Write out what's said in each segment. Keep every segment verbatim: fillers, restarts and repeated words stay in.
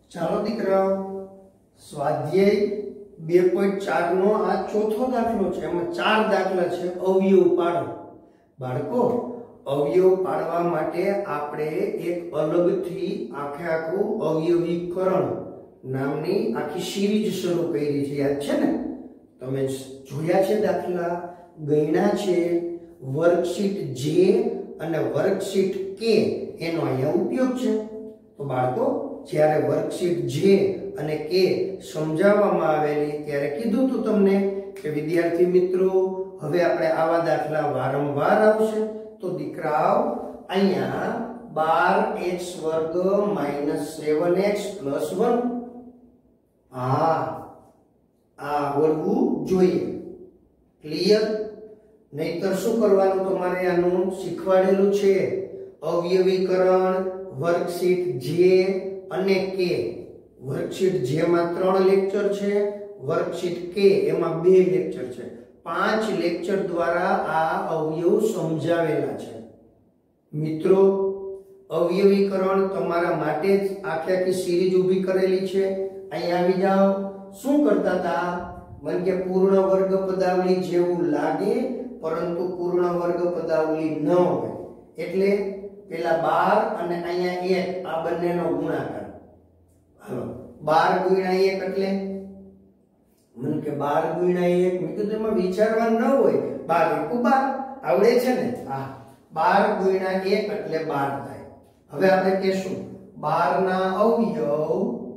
ચાલો દીકરાઓ, સ્વાધ્યાય બે પોઈન્ટ ચાર નો આ ચોથો દાખલો છે। એમાં ચાર દાખલા છે। અવયવ પાડો। બાળકો, અવયવ પાડવા માટે આપણે એક અલગથી આખે આખું અવયવીકરણ નામની આખી સિરીઝ શરૂ કરી છે। યાદ છે ને? તમે જોયા છે દાખલા, ગણ્યા છે। વર્કશીટ જે અને વર્કશીટ કે એનો અહીંયા ઉપયોગ છે। તો બાળકો, જ્યારે વર્કશીટ જે અને કે સમજાવવામાં આવેલી ત્યારે કીધું તું તમને કે વિદ્યાર્થી મિત્રો, હવે આપણે આવા દાખલા વારંવાર આવશે। તો દીકરાઓ, અહીંયા બાર એક્સ વર્ગ minus seven x plus one આ આવડવું જોઈએ। ક્લિયર? નહીતર શું કરવાનું, તમારે આનું શીખવાડેલું છે અવયવીકરણ વર્કશીટ જે અને કે। વર્કશીટ જે માં ત્રણ લેક્ચર છે, વર્કશીટ કે એમાં બે લેક્ચર છે। પાંચ લેક્ચર દ્વારા આ અવયવ સમજાવેલા છે। મિત્રો, અવયવીકરણ તમારા માટે જ આખી આખી સિરીઝ ઊભી કરેલી છે। અહીંયા આવી જાઓ। શું કરતા હતા? મને કે પૂર્ણ વર્ગ પદાવલી જેવું લાગે પરંતુ પૂર્ણ વર્ગ પદાવલી ન હોય, એટલે પેલા બાર અને અહીંયા એક આ બંનેનો ગુણાકાર। હાલો, બાર ગુણ્યા એક એટલે મને કે બાર ગુણ્યા એક, મેં કીધું એમાં વિચારવાનું ન હોય, બાર એકુ બાર આવડે છે ને? હા, બાર ગુણ્યા એક એટલે બાર થાય। હવે આપણે કહેશું બાર ના અવયવ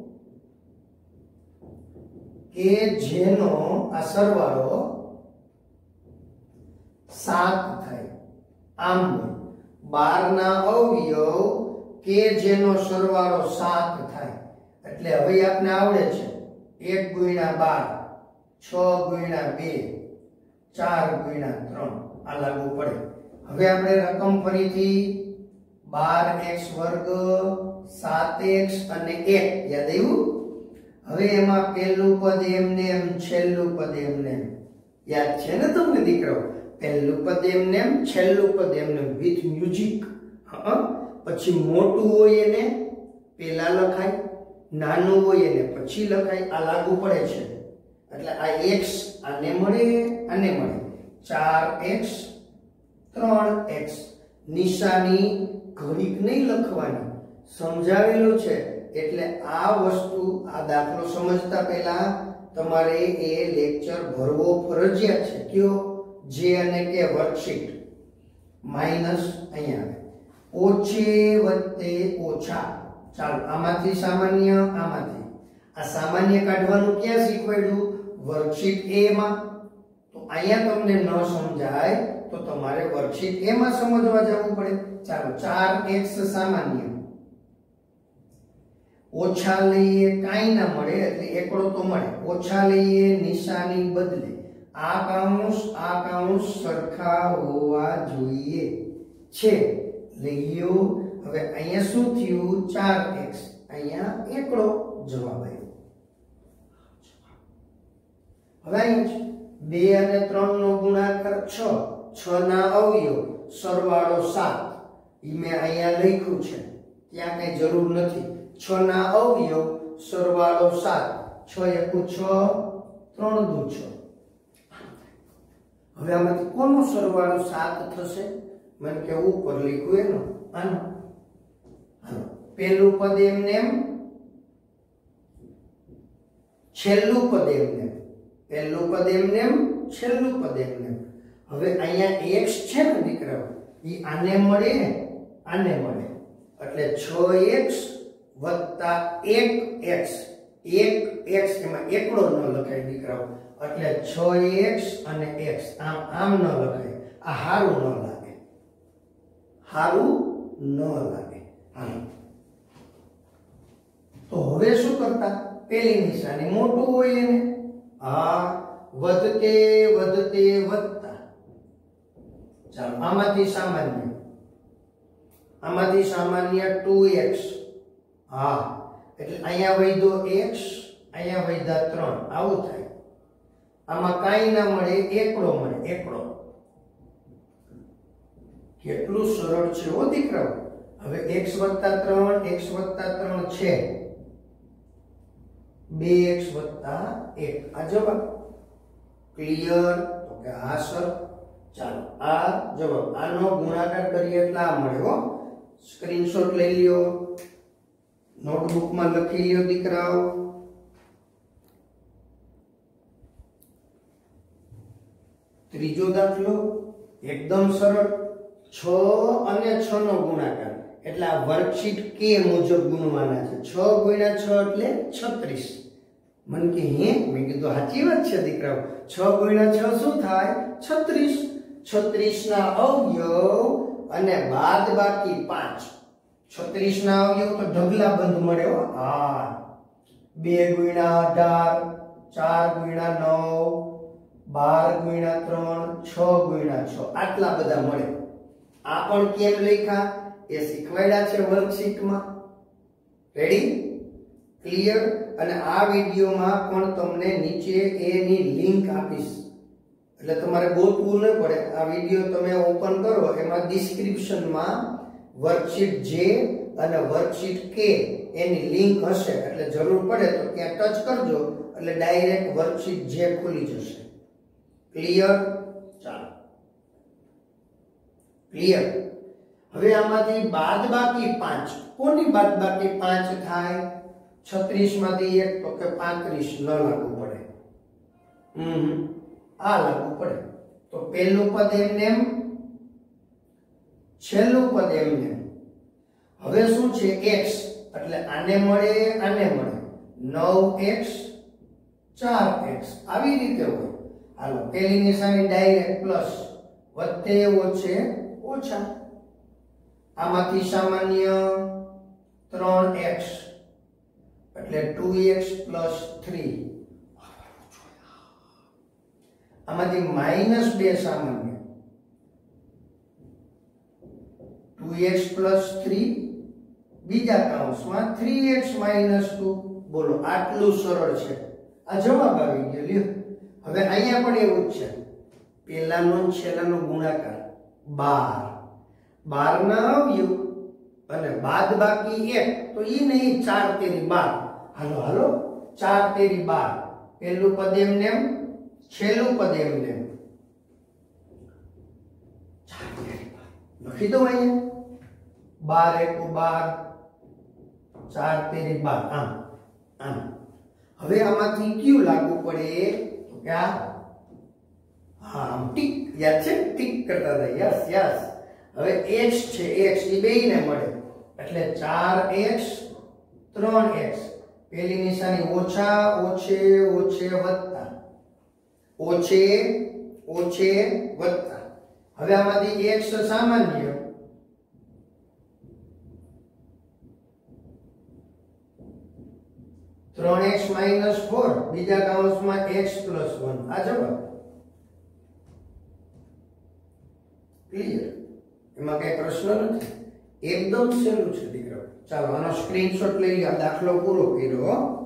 કે જેનો આ સરવાળો સાત થાય। આમ બાર ના અવયવ કે જેનો સરવાળો સાત થાય, એટલે હવે આપને આવડે છે એક ગુણ્યા બાર, છ ગુણ્યા બે, ચાર ગુણ્યા ત્રણ આ લાગુ પડે। હવે આપણે રકમ ફરીથી બાર એક્સ વર્ગ, સાત એક્સ અને એક યાદ આવ્યું? હવે એમાં પહેલું પદ એમને એમ, છેલ્લું પદ એમને એમ યાદ છે ને તમને દીકરાઓ? પહેલું પદ એમને એમ, છેલ્લું પદ એમને એમ વિથ મ્યુઝિક। હા, પછી મોટું હોય એને પહેલા લખાય, નાનું હોય એને પછી લખાય, આ લાગુ પડે છે। એટલે આ x આને મળે આને મળે, ચાર એક્સ ત્રણ એક્સ। નિશાની ઘડીક નહીં લખવાની, સમજાવેલું છે। એટલે આ વસ્તુ, આ દાખલો સમજતા પહેલા તમારે એ લેક્ચર ભરવો ફરજિયાત છે। કયો? જે અને કે વર્કશીટ માઈનસ અહીંયા ઓછે વત્તે ઓછા। ચાલો, આમાંથી સામાન્ય, આમાંથી આ સામાન્ય કાઢવાનું ક્યાં શીખવાડ્યું? વર્કશીટ એ માં। તો અહીંયા તમને ન સમજાય તો તમારે વર્કશીટ એ માં સમજવા જવું પડે। ચાલો, ચાર એક્સ સામાન્ય, ઓછા લઈએ કાંઈ ના મળે એટલે એકડો તો મળે, ઓછા લઈએ નિશાની બદલે, આ કાઉન્સ આ કાઉન્સ સરખા હોવા જોઈએ છે, લઈયો। હવે અહીંયા શું થયું? ચાર એક્સ, અહીંયા એકડો જવાબ આવ્યો। હવે અહીંયા બે અને ત્રણ નો ગુણાકાર છ, છ ના અવયવ સરવાળો સાત, ઈ મેં અહીંયા લખ્યું છે, ત્યાં કઈ જરૂર નથી। છ ના અવયવ સરવાળો સાત, છ એકુ છ, ત્રણ દુ છ। હવે આમાંથી કોનો સરવાળો સાત થશે? મને કે ઉપર લખ્યું એનો, આનો। પહેલું પદ એમને એમ, છેલ્લું પદ એમને એમ, પહેલું પદ એમને એમ, છેલ્લું પદ એમને એમ। હવે અહીંયા x છે ને દીકરાઓ, ઈ આને મળે આને મળે, એટલે છ એક્સ વત્તા એક એક્સ, એક એક્સ એમાં એકડો ન લખાય દીકરાઓ, એટલે છ એક્સ અને x આમ આમ ન લખાય, આ હારું ન લાગે, હારું ન લાગે। હા, તો હવે શું કરતા? પેલી નિશાની મોટું હોય એને, હા, વધતે વધતે વધતા। ચાલો, આમાંથી સામાન્ય, આમાંથી સામાન્ય ટુ એક્સ, હા, એટલે અહીંયા વધ્યો x, અહીંયા વધ્યા ત્રણ, આવું થાય। આમાં કાંઈ ના મળે, એકડો મળે, એકડો। કેટલું સરળ છે હો દીકરાઓ। હવે x વત્તા ત્રણ, x વત્તા ત્રણ છે, બે એક્સ વત્તા એક આ જવાબ ક્લિયર તો કે હા સર ચાલો આ જવાબ આનો ગુણાકાર કરીએ એટલે આ મળે હો સ્ક્રીનશોટ લઈ લ્યો નોટબુક માં લખી લ્યો દીકરાઓ ત્રીજો દાખલો એકદમ સરળ છ અને છ નો ગુણાકાર એટલે આ વર્કશીટ કે મુજબ ગુણવાના છે છ ગુણ્યા છ એટલે છત્રીસ મન કે હે મેં કીધું સાચી વાત છે દીકરાઓ છ ગુણ્યા છ શું થાય છત્રીસ છત્રીસ ના અવયવ અને બાદ બાકી પાંચ છત્રીસ ના અવયવ તો ઢગલા બંધ મળે હો હા બે ગુણ્યા અઢાર ચાર ગુણ્યા નવ બાર ગુણ્યા ત્રણ છ ગુણ્યા છ આટલા બધા મળે આ પણ કેમ લખ્યા એ શીખવાડ્યા છે વર્કશીટમાં રેડી ક્લિયર અને આ વિડિયોમાં પણ તમને નીચે એની લિંક આપીશ એટલે તમારે ગોતવું ન પડે આ વિડિયો તમે ઓપન કરો એમાં ડિસ્ક્રિપ્શનમાં વર્કશીટ જે અને વર્કશીટ કે એની લિંક હશે એટલે જરૂર પડે તો ત્યાં ટચ કરજો એટલે ડાયરેક્ટ વર્કશીટ જે ખુલી જશે ક્લિયર ચાલો ક્લિયર હવે આમાંથી બાદબાકી પાંચ કોની બાદબાકી પાંચ થાય છત્રીસ માંથી એક તો કે પાંત્રીસ ન લાગુ પડે હમ આ લાગુ પડે તો પહેલું પદ એમને એમ છેલ્લું પદ એમને એમ હવે શું છે x એટલે આને મળે આને મળે નવ એક્સ ચાર એક્સ આવી રીતે હોય હાલો પહેલી નિશાની ડાયરેક્ટ પ્લસ વત્તે ઓછે ઓછા આમાંથી સામાન્ય ત્રણ એક્સ એટલે ટુ એક્સ પ્લસ થ્રી આમાંથી માઇનસ બે સામાન્ય ટુ એક્સ પ્લસ થ્રી બીજા કૌંસમાં થ્રી એક્સ માઇનસ ટુ બોલો આટલું સરળ છે આ જવાબ આવી ગયો લ્યો હવે અહીંયા પણ એવું જ છે પહેલાનો છેલ્લાનો ગુણાકાર બાર બાર ના અવયવ અને બાદ બાકી એક તો ઈ નહીં ચાર તેરી બાર હાલો હાલો ચાર તેરી બાર પહેલું પદ એમને એમ છેલ્લું પદ એમને એમ ચાર તેરી બાર લખી દો અહીંયા બાર એકુ બાર ચાર તેરી બાર આમ આમ હવે આમાંથી કયું લાગુ પડે તો કે આ હા આમ ટીક યાદ છે ટીક કરતા હતા યસ યસ હવે x છે x એ બેયને મળે એટલે ચાર એક્સ ત્રણ એક્સ પહેલી નિશાની ઓછા ઓછે ઓછે વત્તા ઓછે ઓછે વત્તા હવે આમાંથી x સામાન્ય ત્રણ એક્સ માઇનસ ફોર બીજા કૌંસમાં x પ્લસ વન આ જવાબ ક્લિયર એમાં કઈ પ્રશ્ન નથી એકદમ સહેલું છે દીકરાઓ ચાલો આનો સ્ક્રીનશોટ લઈ લો દાખલો પૂરો કર્યો